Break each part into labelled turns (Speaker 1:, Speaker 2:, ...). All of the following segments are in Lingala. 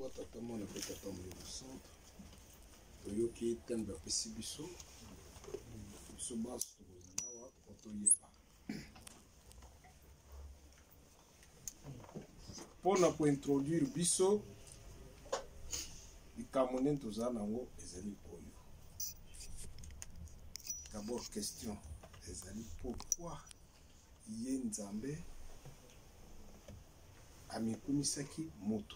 Speaker 1: pourquoi tata mwana pe tata molimo centre toyoki tene bapesi biso biso baso tokozala awa otoyeba mpona kointroduire biso likambo nini tozala nango ezali oyo. D'abord question ezali pourquoi ye Nzambe amikumisaki moto.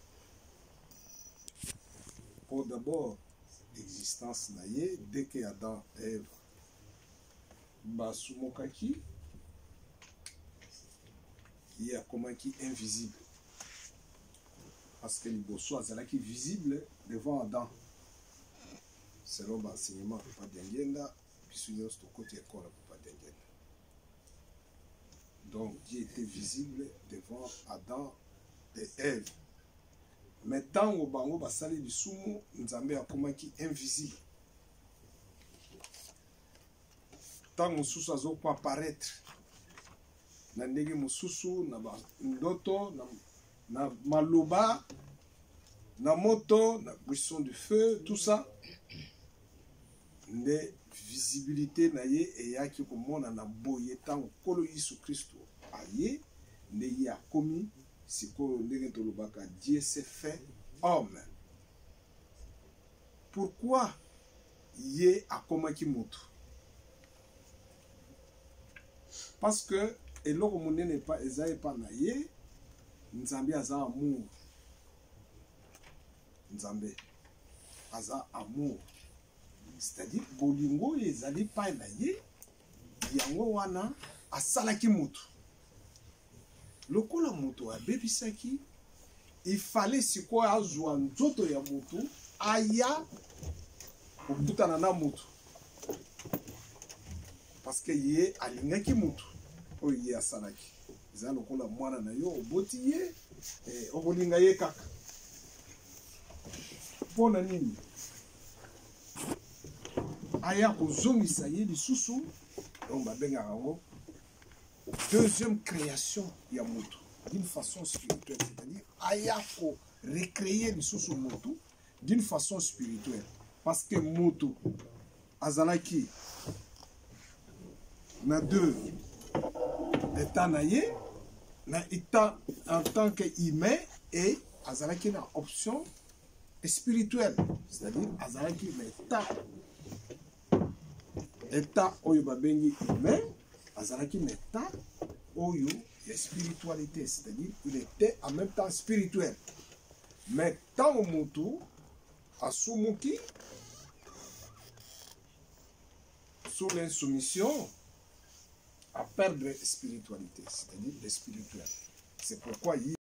Speaker 1: Pour d'abord l'existence na ye dès que Adam et Ève basumokaki ye akomaki invisible parce que liboso azalaki visible devant Adam selon l'enseignement de Papa Diangenda biso nyonso tokoti ekole ya Papa Diangenda. Donc Dieu était visible devant Adam et Ève. Mais tant au bango basali lisumu Nzambe akomaki invisible. Tant mosusu azoko apparaître na ndenge mosusu na ndoto na maloba na moto na buisson du feu tout ça nde visibilité na ye eyaki komona na boye ntango nkolo Yesu Kristo aye nde ye akomi sikoyo ndenge tolobaka Dieu s'est fait homme. Pourquoi ye akomaki moto? Parce que eloko monene pa eza epa na ye Nzambe aza amour. Nzambe aza amour. C'est-à-dire bolingo ezali pa na ye yango wana asalaki moto. Lokola moto abebisaki il fallait sikoyo azwa nzoto ya moto aya kokutana na moto parce que ye alingaki moto oyo ye asalaki. Eza lokola mwana na yo oboti ye okolinga ye kaka mpona nini aya kozongisa ye lisusu. Donc babengaka yango deuxième création ya moto d'une façon spirituelle, c'est-à-dire aya ko recréer lisusu moto d'une façon spirituelle parce que moto azalaki na deux états na ye na état en tant que humain et azalaki na option spirituelle, c'est-à-dire azalaki na état oyo babengi humain azalaki na état oyo ya spiritualité, c'est-à-dire il était en même temps spirituel. Mais tant moto asumuki sous l'insoumission à perdre spiritualité, c'est-à-dire le spirituel. C'est pourquoi